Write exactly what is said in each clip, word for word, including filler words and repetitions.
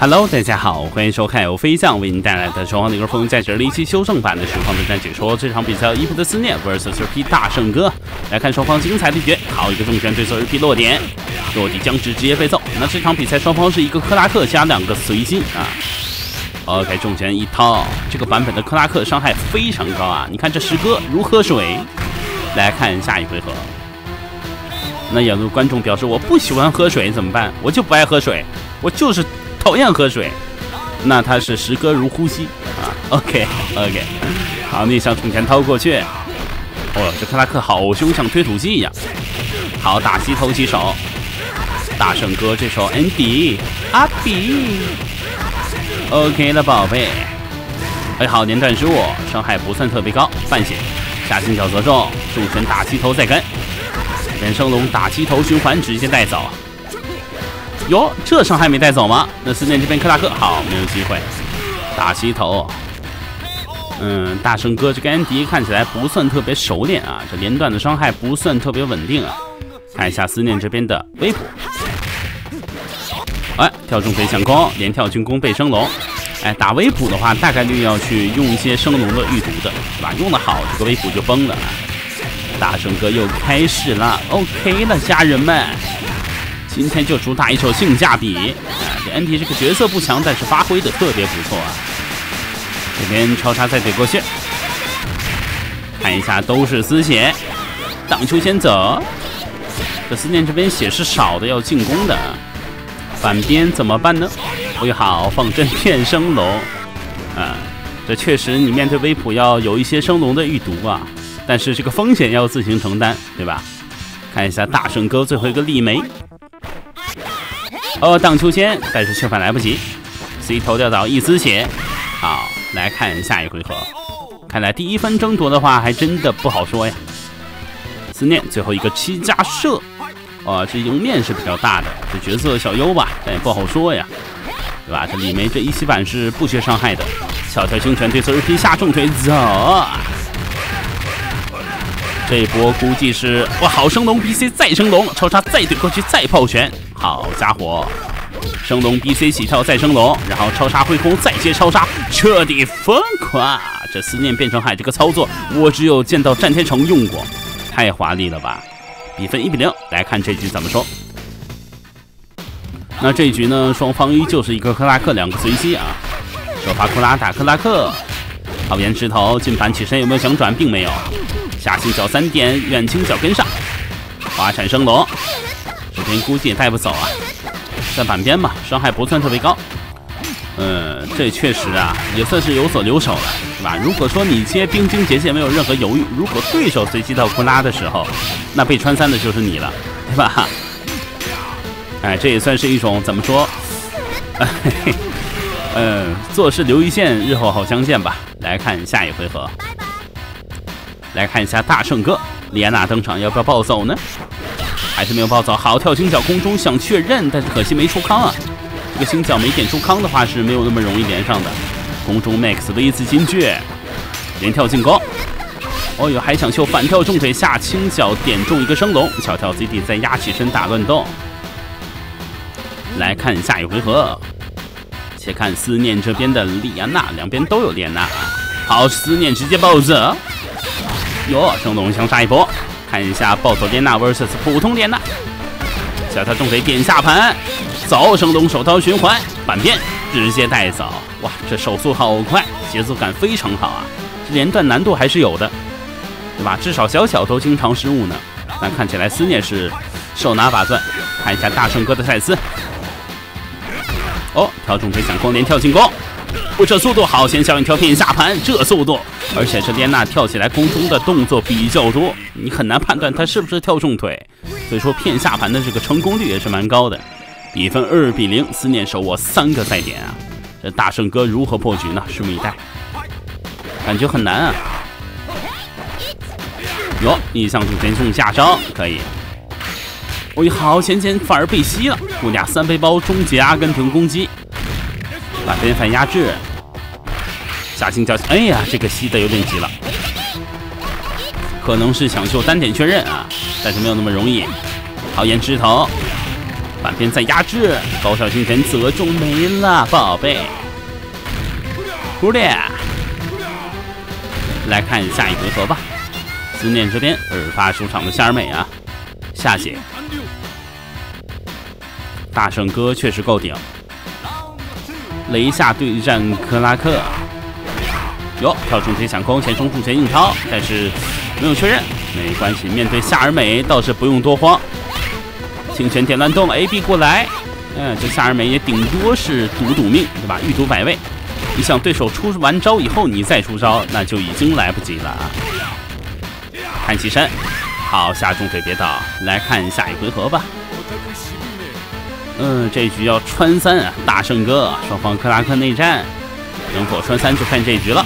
Hello， 大家好，欢迎收看由飞将为您带来的《守望的一个风》在这里一期修正版的实况对战解说。这场比赛伊普的思念 versus 二 P 大圣哥，来看双方精彩对决。好一个重拳对手二 P 落点，落地将至直接被揍。那这场比赛双方是一个克拉克加两个随心啊。OK， 重拳一掏，这个版本的克拉克伤害非常高啊！你看这石哥如喝水。来看下一回合。那有的观众表示我不喜欢喝水怎么办？我就不爱喝水，我就是讨厌喝水。那他是石哥如呼吸啊。OK OK， 好，逆向重拳掏过去。哦，这克拉克好凶，像推土机一样。好，大膝头起手。大圣哥这手 N D 阿比。OK 了，宝贝。哎，好，连段失误，伤害不算特别高，半血。下心角则中，重拳打膝头再跟。人生龙打击头循环直接带走，哟，这伤害没带走吗？那思念这边克拉克好，没有机会打击头。嗯，大圣哥这个安迪看起来不算特别熟练啊，这连段的伤害不算特别稳定啊。看一下思念这边的微普，哎，跳重腿相攻，连跳进攻被升龙。哎，打微普的话，大概率要去用一些升龙的预毒的，是吧？用的好，这个微普就崩了。大圣哥又开始了 ，OK 了，家人们，今天就主打一手性价比啊！这 N T 这个角色不强，但是发挥的特别不错啊。这边超杀再怼过去，看一下都是丝血，荡秋先走。这思念这边血是少的，要进攻的，反边怎么办呢？喂，好，放针片升龙啊！这确实你面对微普要有一些升龙的预毒啊。但是这个风险要自行承担，对吧？看一下大圣哥最后一个立梅，哦，荡秋千，但是却反来不及 ，C 头掉倒一丝血。好，来看下一回合，看来第一分争夺的话还真的不好说呀。思念最后一个七加射，哦，这赢面是比较大的，这角色小优吧，但也不好说呀，对吧？这李梅这一七版是不缺伤害的，小跳星拳对手二 P 下重腿走。这一波估计是哇，好升龙 B C 再升龙，超杀再怼过去再炮拳，好家伙，升龙 B C 起跳再升龙，然后超杀挥空再接超杀，彻底疯狂！这思念变成海这个操作，我只有见到战天成用过，太华丽了吧！比分一比零，来看这局怎么说。那这一局呢，双方依旧是一个克拉克，两个随机啊，首发库拉打克拉克，好岩石头进盘起身有没有想转，并没有。下心角三点，远清角跟上，滑铲升龙，这边估计也带不走啊，在板边嘛，伤害不算特别高。嗯，这确实啊，也算是有所留手了，是吧？如果说你接冰晶结界没有任何犹豫，如果对手随机到库拉的时候，那被穿三的就是你了，对吧？哎，这也算是一种怎么说？呃，做事留一线，日后好相见吧。来看下一回合。来看一下大圣哥，莉安娜登场，要不要暴走呢？还是没有暴走。好，跳星角空中想确认，但是可惜没出康啊。这个星角没点出康的话是没有那么容易连上的。空中 Max 的一次金句，连跳进攻。哦哟，还想秀反跳重腿下轻脚点中一个升龙，小跳 C D 再压起身打乱动。来看下一回合，且看思念这边的莉安娜，两边都有莉安娜。好，思念直接暴走。哟，升龙相杀一波，看一下暴走莲娜 versus 普通莲娜，小跳重腿点下盘，走，升龙手刀循环，反边直接带走。哇，这手速好快，节奏感非常好啊！这连段难度还是有的，对吧？至少小小都经常失误呢。但看起来思念是手拿把攥。看一下大圣哥的赛斯，哦，跳重腿想攻连跳进攻。不，这速度好，先小影跳片下盘，这速度，而且是莲娜跳起来空中的动作比较多，你很难判断她是不是跳重腿，所以说片下盘的这个成功率也是蛮高的。比分二比零，思念手握三个赛点啊，这大圣哥如何破局呢？拭目以待，感觉很难啊。哟，逆向重拳送下招，可以。哦，好，前前反而被吸了，布甲三背包终结阿根廷攻击。把边反压制，下心角，哎呀，这个吸的有点急了，可能是想秀单点确认啊，但是没有那么容易。好，岩石头， 反边再压制，高效清泉责中没了，宝贝。忽略。来看下一回合吧。思念这边二发出场的夏尔美啊，下血。大圣哥确实够顶。雷夏对战克拉克。哟，跳重锤抢空，前冲重拳硬掏，但是没有确认，没关系。面对夏尔美倒是不用多慌。清泉点乱动 ，A B 过来，嗯，这夏尔美也顶多是赌赌命，对吧？欲赌百味。你想对手出完招以后，你再出招，那就已经来不及了啊！看起身，好，下重锤别倒。来看下一回合吧。嗯，这局要穿三啊，大圣哥，双方克拉克内战，能否穿三就看这局了。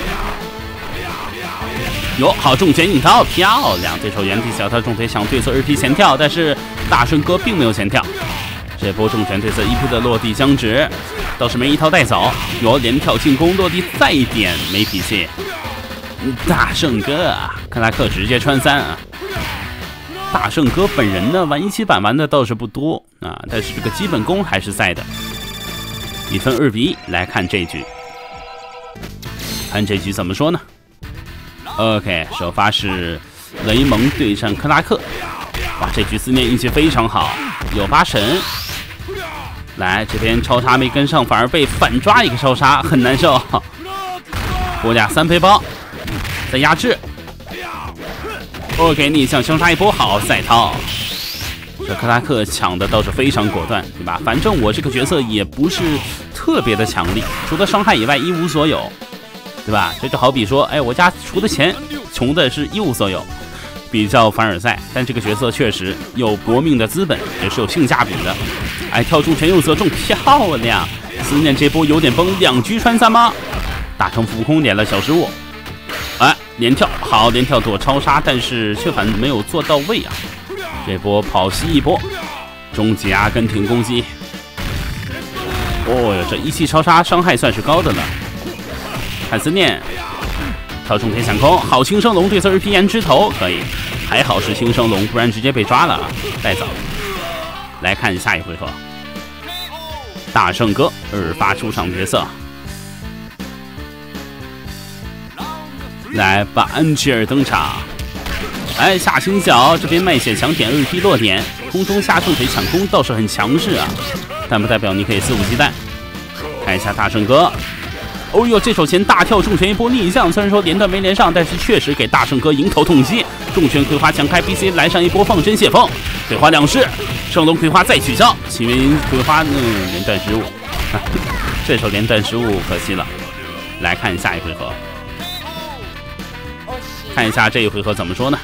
有好重拳硬掏，漂亮！对手原地小跳重锤想对侧二 P 前跳，但是大圣哥并没有前跳。这波重拳对侧一 P 的落地相指，倒是没一套带走。有连跳进攻落地再点，没脾气。大圣哥啊，克拉克直接穿三啊！大圣哥本人呢，玩一七版玩的倒是不多啊，但是这个基本功还是在的。比分二比一，来看这局。看这局怎么说呢 ？OK， 首发是雷蒙对战克拉克。哇，这局思念运气非常好，有八神。来，这边超杀没跟上，反而被反抓一个超杀，很难受。波甲三配包，再压制。OK， 逆向相杀一波，好再掏。这克拉克抢的倒是非常果断，对吧？反正我这个角色也不是特别的强力，除了伤害以外一无所有，对吧？这就好比说，哎，我家除了钱，穷的是一无所有，比较凡尔赛。但这个角色确实有搏命的资本，也是有性价比的。哎，跳中拳又则中，漂亮！思念这波有点崩，两局穿三吗？大成浮空点了小失误。哎，连跳好，连跳躲超杀，但是却反没有做到位啊！这波跑西一波，终极阿根廷攻击。哦哟，这一气超杀伤害算是高的了。看思念，跳重拳抢空，好轻生龙对侧 二 P 岩之头可以，还好是轻生龙，不然直接被抓了，带走。来看下一回合，大圣哥二发出场角色。来，把安吉尔登场。哎，下清角这边卖血抢点二 P 落点，空中下重腿抢攻倒是很强势啊，但不代表你可以肆无忌惮。看一下大圣哥，哦呦，这手前大跳重拳一波逆向，虽然说连段没连上，但是确实给大圣哥迎头痛击。重拳葵花强开 B C 来上一波放针泄风，葵花两式，圣龙葵花再取消，启云葵花嗯连段失误，这手连段失误可惜了。来看下一回合。看一下这一回合怎么说呢？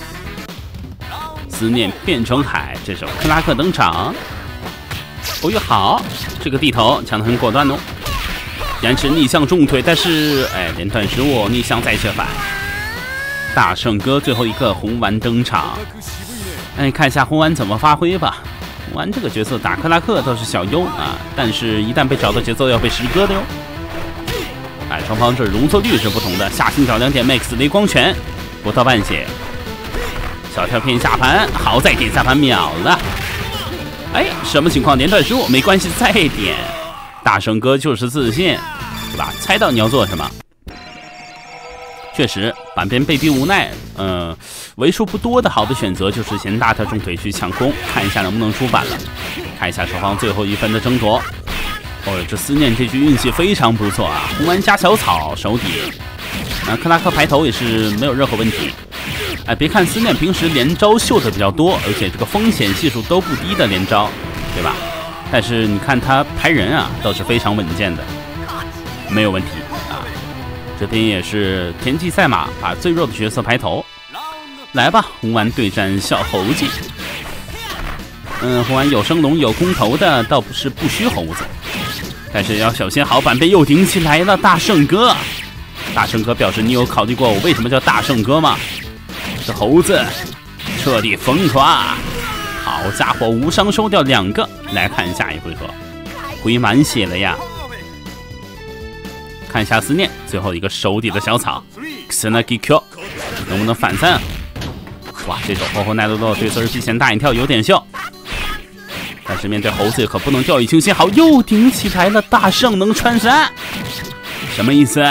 思念变成海，这首克拉克登场。哦哟，好，这个地头抢得很果断哦。延迟逆向重腿，但是哎，连段失误，逆向再切反。大圣哥最后一个红丸登场。哎，看一下红丸怎么发挥吧。红丸这个角色打克拉克倒是小优啊，但是一旦被找到节奏要被十割的哟。哎，双方这容错率是不同的。下清角两点 max 雷光拳，不到半血。小跳偏下盘，好再点下盘秒了。哎，什么情况？连段失误没关系，再点。大圣哥就是自信，对吧？猜到你要做什么。确实，板边被逼无奈，呃，为数不多的好的选择就是先大跳重腿去抢攻，看一下能不能出板了。看一下双方最后一分的争夺。哦，这思念这局运气非常不错啊！红丸加小草手底，啊，克拉克排头也是没有任何问题。哎，别看思念平时连招秀的比较多，而且这个风险系数都不低的连招，对吧？但是你看他排人啊，倒是非常稳健的，没有问题啊。这边也是田忌赛马，把最弱的角色排头。来吧，红丸对战小猴记。嗯，红丸有升龙有空投的，倒不是不虚猴子。但是要小心，好板被又顶起来了，大圣哥！大圣哥表示：“你有考虑过我为什么叫大圣哥吗？”这猴子彻底疯狂，好家伙，无伤收掉两个。来看下一回合，回满血了呀！看一下思念最后一个手底的小草 ，Xenaki Q 能不能反三？哇，这手后后奈多多对四十七前大引跳有点秀，但是是面对猴子可不能掉以轻心。好，又顶起来了，大圣能穿山，什么意思？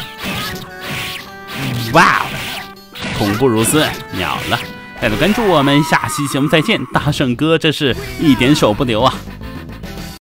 哇哦，恐怖如斯，秒了！再度关注我们，下期节目再见。大圣哥这是一点手不留啊！